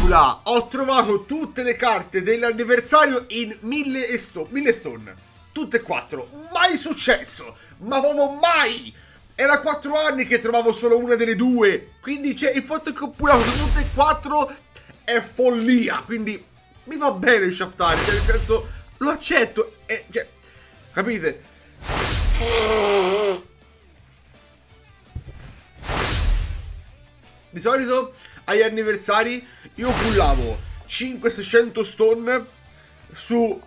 Nebula! Ho trovato tutte le carte dell'anniversario in 1000 stone. Tutte e 4. Mai successo! Ma proprio mai! Era 4 anni che trovavo solo una delle due. Quindi c'è il fatto che ho pullato tutte e 4 è follia. Quindi mi va bene shaftare. Cioè, nel senso, lo accetto. Cioè, capite? Di solito agli anniversari io pullavo 500-600 stone su...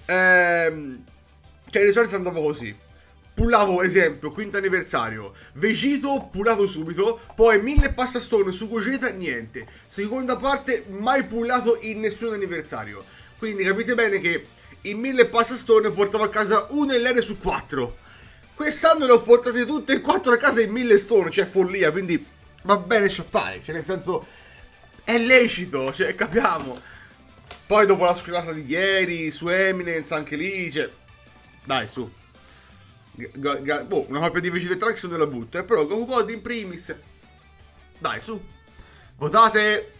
cioè di solito andavo così. Pullavo, esempio, quinto anniversario, Vegito pullato subito, poi 1000 passa stone su Gogeta, niente. Seconda parte, mai pullato in nessun anniversario. Quindi capite bene che in 1000 passa stone portavo a casa 1 LR su 4. Quest'anno le ho portate tutte e 4 a casa in 1000 stone, cioè follia, quindi va bene shaftare, cioè nel senso è lecito, cioè capiamo. Poi dopo la sculata di ieri su Eminence anche lì, cioè dai su. Boh, una copia di Vegeta Trunks non la butto, però Goku God in primis. Dai su. Votate.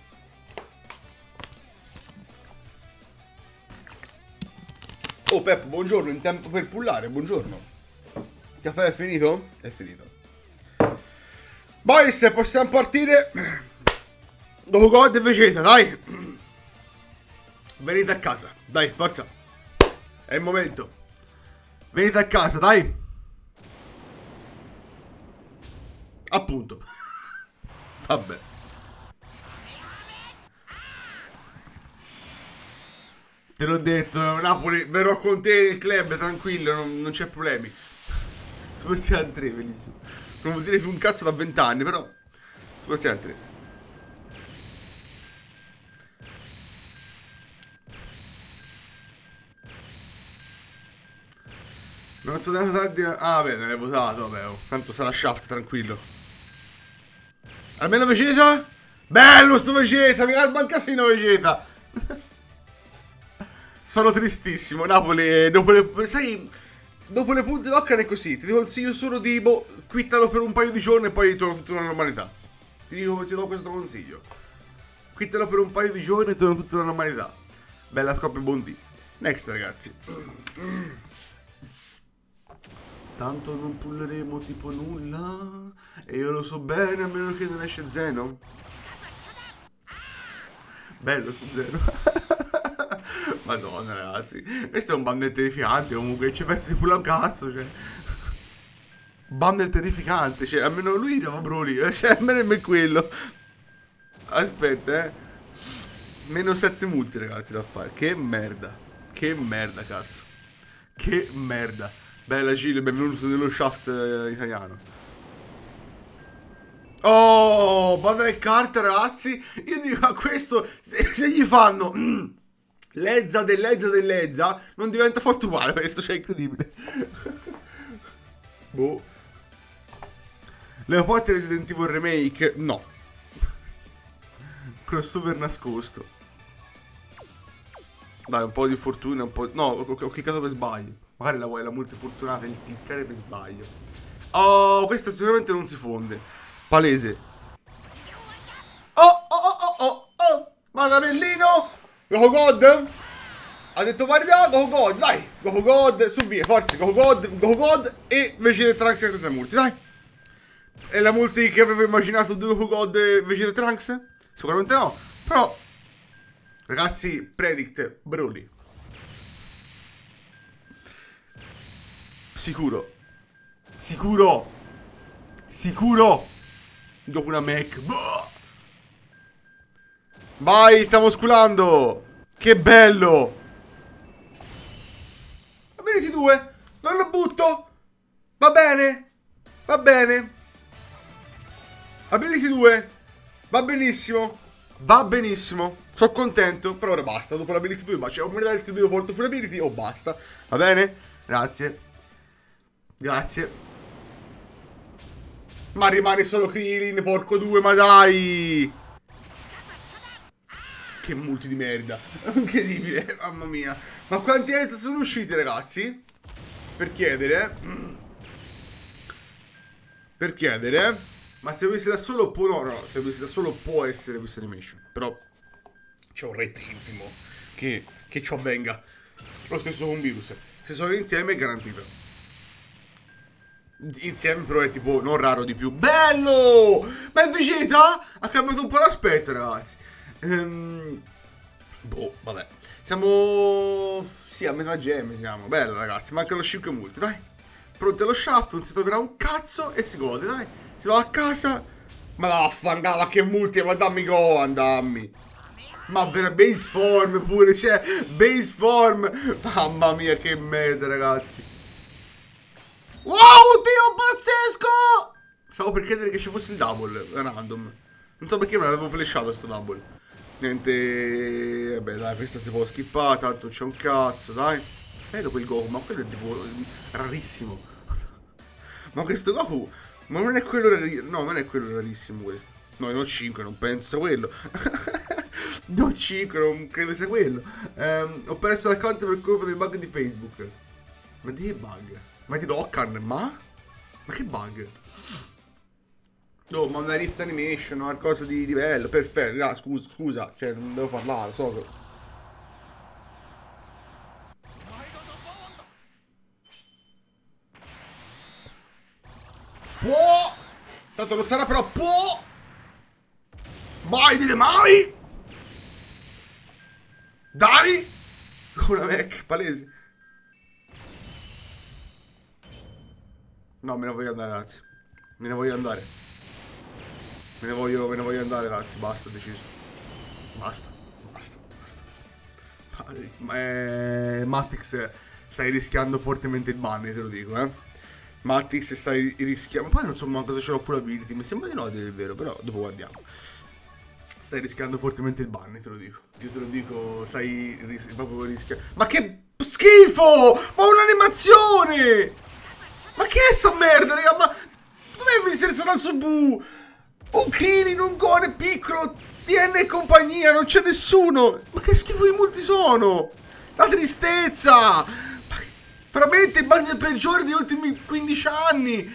Oh Pep, buongiorno, in tempo per pullare, buongiorno. Il caffè è finito? È finito. Boys, possiamo partire. Goku God e Vegeta, dai. Venite a casa, dai, forza. È il momento. Venite a casa, dai. Appunto. Vabbè. Te l'ho detto, Napoli, verrò con te nel club, tranquillo, non c'è problemi. Spaziale 3, bellissimo. Non vuol dire più un cazzo da 20 anni, però Spaziale 3. Non sono andato tardi. Ah, vabbè, non hai votato, vabbè. Tanto sarà shaft, tranquillo. Almeno Vegeta? Bello sto Vegeta, mi calma un casino Vegeta. Sono tristissimo, Napoli, dopo le... Sai, dopo le punte d'Occane è così. Ti consiglio solo di, boh, quittalo per un paio di giorni e poi torna tutta la normalità. Ti do questo consiglio. Quittalo per un paio di giorni e torna tutta la normalità. Bella scoppia Bondi. Next, ragazzi. Tanto non pulleremo tipo nulla. E io lo so bene, a meno che non esce Zeno. Bello sto Zeno. Madonna ragazzi, questo è un bundle terrificante. Comunque c'è pezzo di pulla un cazzo, cioè. Bundle terrificante, cioè almeno lui dava Broly, cioè almeno è quello. Aspetta, meno 7 multi ragazzi da fare. Che merda. Che merda cazzo. Che merda. Bella Gile, benvenuto nello shaft italiano. Oh, banda carta ragazzi. Io dico a questo, se gli fanno Lezza dell'Ezza, non diventa forte uguale questo, cioè è incredibile. Boh. Leopold Resident Evil Remake, no. Crossover nascosto. Dai, un po' di fortuna, un po'... No, ho cliccato per sbaglio. Magari la vuoi la multifortunata, il cliccare per sbaglio. Oh, questo sicuramente non si fonde. Palese. Oh. Magamellino. Goku God. Ha detto Mario, Goku God, dai. Goku God, su via, forza. Goku God e Vegeta Trunks e 3 multi, dai. È la multi che avevo immaginato di Goku God e Vegeta Trunks? Sicuramente no. Però, ragazzi, predict Broly. Sicuro. Dopo una Mac. Vai, stiamo sculando. Che bello. Ability 2. Non lo butto. Va bene. Ability 2. Va benissimo. Sono contento. Per ora basta. Dopo l'ability 2. Ma c'è un ability 2. Porto full ability. Oh, basta. Va bene? Grazie. Ma rimane solo Krillin, porco 2, ma dai! Che multi di merda. Incredibile, mamma mia. Ma quanti EZ sono usciti, ragazzi? Per chiedere. Ma se avessi da solo può... No, se avessi da solo può essere questa animation. Però... c'è un rate infimo che ciò avvenga. Lo stesso con virus. Se sono insieme è garantito. Insieme però è tipo non raro di più. Bello! Ma è Vegeta ha cambiato un po' l'aspetto, ragazzi. Boh, vabbè. Siamo... Sì, a metà gemme siamo. Bello, ragazzi. Mancano 5 multi, dai. Pronti allo shaft, non si toccherà un cazzo e si gode, dai. Si va a casa. Ma vaffanculo, che multi, ma dammi Gohan, dammi. Ma vera base form pure, cioè, base form. Mamma mia, che merda, ragazzi. Wow, oddio, pazzesco! Stavo per credere che ci fosse il double, random. Non so perché me l'avevo flashato sto double. Niente, vabbè, dai, questa si può skippare, tanto c'è un cazzo, dai. Bello quel Goku, ma quello è tipo rarissimo. Ma questo Goku, ma non è quello rarissimo. No, non è quello rarissimo questo. No, non 5, non penso sia quello. No 5, non credo sia quello. Ho perso l'account per colpa del bug di Facebook. Ma di che bug? Ma di Dokkan, ma? Ma che bug? No, ma una Rift Animation o qualcosa di bello, perfetto. Ah, scusa, cioè non devo parlare, so che... Può! Tanto non sarà, però può! Mai dire mai! Dai! Una mech, palese. No, me ne voglio andare, ragazzi. Me ne voglio andare. Me ne voglio andare, ragazzi. Basta, ho deciso. Basta. Matrix, stai rischiando fortemente il ban, te lo dico, eh. Matrix stai rischiando. Poi non so manco se ce l'ho full ability. Mi sembra di no, a dire il vero, però dopo guardiamo. Stai rischiando fortemente il ban, te lo dico. Io te lo dico, stai proprio rischiando. Ma che schifo! Ma un'animazione! Ma che è sta merda, raga? Ma dov'è mi senza il Subu? Un Krillin, un Gon piccolo, TN e compagnia, non c'è nessuno. Ma che schifo di multi sono? La tristezza! Ma veramente il ban peggiore degli ultimi 15 anni.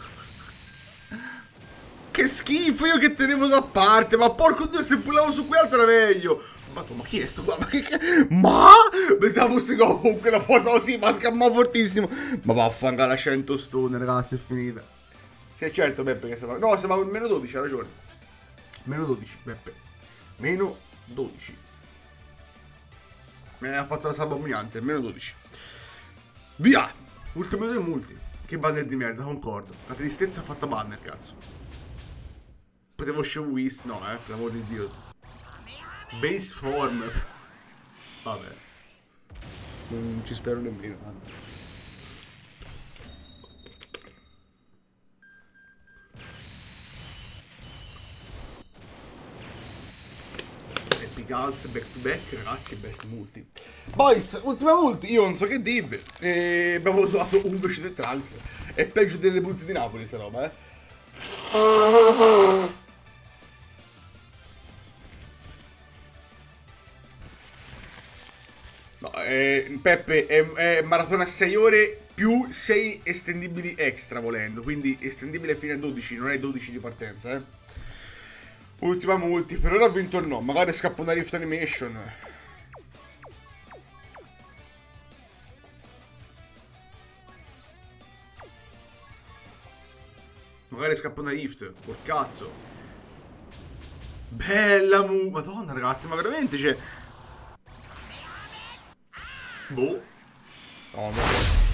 Che schifo, io che tenevo da parte. Ma porco Dio, se pullavo su quell'altro era meglio. Ma chi è sto qua? Ma? Pensavo fosse comunque la cosa così, ma scammavo fortissimo. Ma vaffanculo, a 100 stone, ragazzi, è finita. Sì, è certo, Beppe, che siamo... No, siamo a meno 12, ha ragione. Meno 12, Beppe. Meno 12. Mi ha fatto la salva umiliante, meno 12. Via! Ultime 2 multi. Che banner di merda, concordo. La tristezza ha fatta banner, cazzo. Potevo show Whis, no, per l'amor di Dio. Base form. Vabbè. Non ci spero nemmeno. Epic House back to back, ragazzi, best multi. Boys, ultima multi, io non so che dirvi. Abbiamo trovato un Vegeta Trunks. È peggio delle multi di Napoli sta roba, eh. No, Peppe è maratona 6 ore più 6 estendibili extra volendo. Quindi estendibile fino a 12, non è 12 di partenza, eh. Ultima multi, per ora ha vinto il no. Magari scappa una Rift Animation. Magari scappa una Rift, col cazzo. Bella Madonna, ragazzi, ma veramente, cioè... Boh. Oh, no.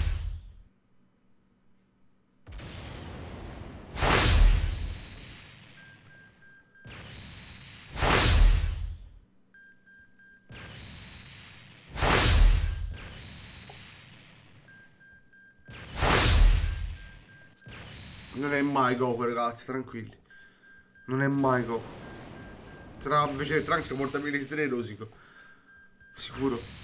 Non è mai Goku, ragazzi, tranquilli. Non è mai Goku. Sarà invece Trunks portability 3 rosico. Sicuro.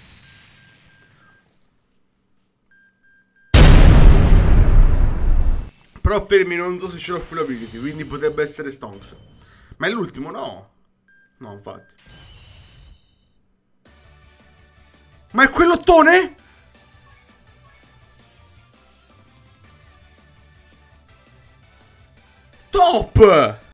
Però fermi, non so se ce l'ho full ability, quindi potrebbe essere Stonks. Ma è l'ultimo, no? No, infatti. Ma è quell'ottone? Top!